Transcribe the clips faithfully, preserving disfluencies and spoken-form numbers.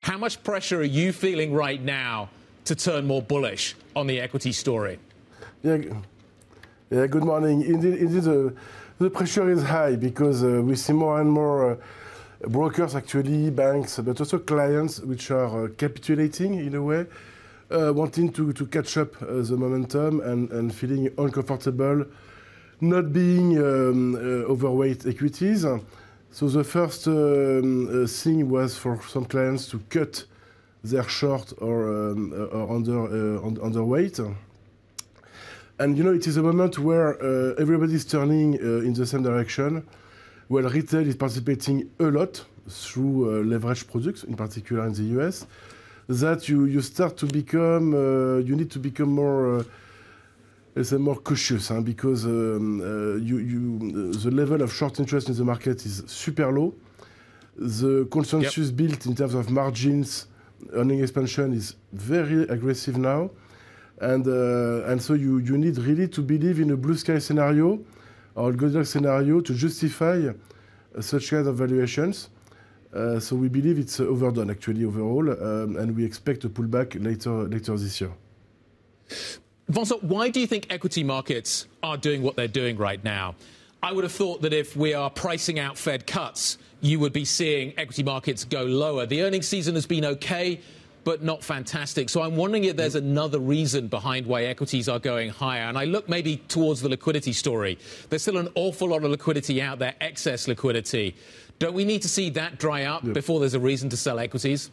How much pressure are you feeling right now to turn more bullish on the equity story? Yeah, yeah good morning. Indeed, indeed the, the pressure is high because uh, we see more and more uh, brokers, actually, banks, but also clients which are uh, capitulating in a way, uh, wanting to, to catch up uh, the momentum and, and feeling uncomfortable, not being um, uh, overweight equities. So the first um, uh, thing was for some clients to cut their short or, um, or under, uh, underweight. And you know, it is a moment where uh, everybody is turning uh, in the same direction. Well, retail is participating a lot through uh, leverage products, in particular in the U S, that you, you start to become, uh, you need to become more, uh, let's say more cautious, huh? Because um, uh, you, you, uh, the level of short interest in the market is super low. The consensus yep. built in terms of margins, earning expansion is very aggressive now. And, uh, and so you, you need really to believe in a blue sky scenario or a Goldilocks scenario to justify uh, such kind of valuations. Uh, so we believe it's uh, overdone, actually, overall, um, and we expect a pullback later, later this year. Vincent, why do you think equity markets are doing what they're doing right now? I would have thought that if we are pricing out Fed cuts, you would be seeing equity markets go lower. The earnings season has been okay, but not fantastic. So I'm wondering if there's another reason behind why equities are going higher. And I look maybe towards the liquidity story. There's still an awful lot of liquidity out there, excess liquidity. Don't we need to see that dry up yeah. before there's a reason to sell equities?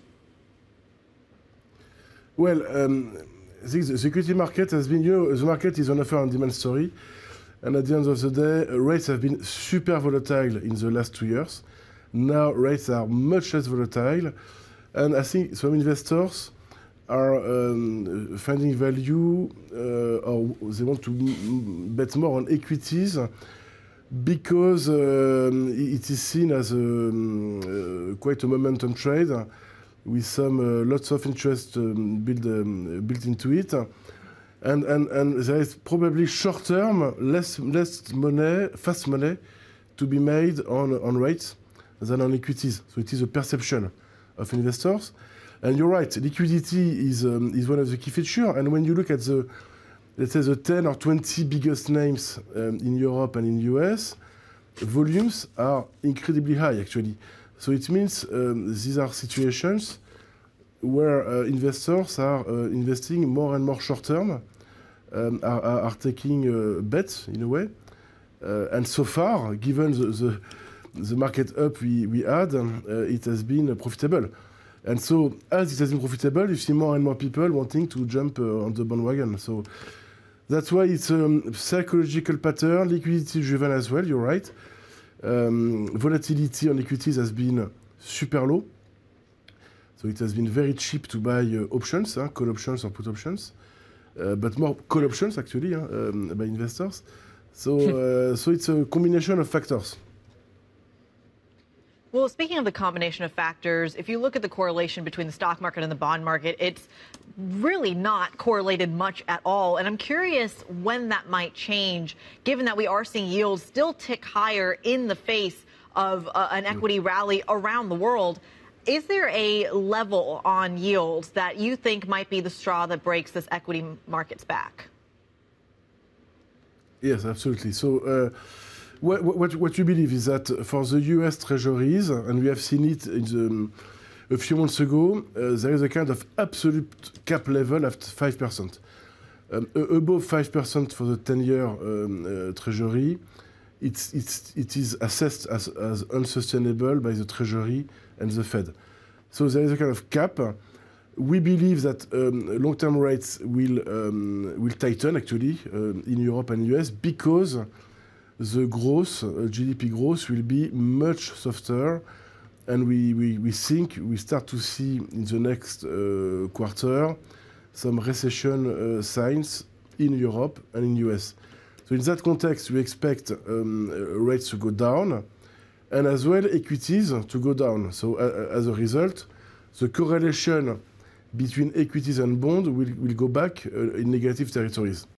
Well, um, I think the security market has been, you know, the market is an offer and demand story. And at the end of the day, rates have been super volatile in the last two years. Now rates are much less volatile. And I think some investors are um, finding value uh, or they want to bet more on equities because um, it is seen as a, um, uh, quite a momentum trade with some uh, lots of interest um, built, um, built into it. And, and, and there is probably short-term, less, less money, fast money to be made on, on rates than on equities. So it is a perception of investors. And you're right, liquidity is, um, is one of the key features. And when you look at the, let's say, the ten or twenty biggest names um, in Europe and in the U S, volumes are incredibly high, actually. So it means um, these are situations where uh, investors are uh, investing more and more short-term, um, are, are taking uh, bets, in a way. Uh, and so far, given the, the, the market up we, we had, uh, it has been uh, profitable. And so, as it has been profitable, you see more and more people wanting to jump uh, on the bandwagon. So that's why it's a um, psychological pattern, liquidity-driven as well, you're right. Um, volatility on equities has been super low. So it has been very cheap to buy uh, options, huh, call options or put options, uh, but more call options, actually, huh, um, by investors. So, uh, so it's a combination of factors. Well, speaking of the combination of factors, if you look at the correlation between the stock market and the bond market, it's really not correlated much at all. And I'm curious when that might change, given that we are seeing yields still tick higher in the face of uh, an equity rally around the world. Is there a level on yields that you think might be the straw that breaks this equity market's back? Yes, absolutely. So uh, what, what, what you believe is that for the U S Treasuries, and we have seen it in the, a few months ago, uh, there is a kind of absolute cap level at five percent. Um, above five percent for the ten-year um, uh, Treasury, it's, it's, it is assessed as, as unsustainable by the Treasury and the Fed. So there is a kind of cap. We believe that um, long-term rates will, um, will tighten, actually, um, in Europe and U S because the growth, uh, G D P growth, will be much softer. And we, we, we think we start to see in the next uh, quarter some recession uh, signs in Europe and in U S. So in that context, we expect um, rates to go down and as well equities to go down. So uh, as a result, the correlation between equities and bonds will, will go back uh, in negative territories.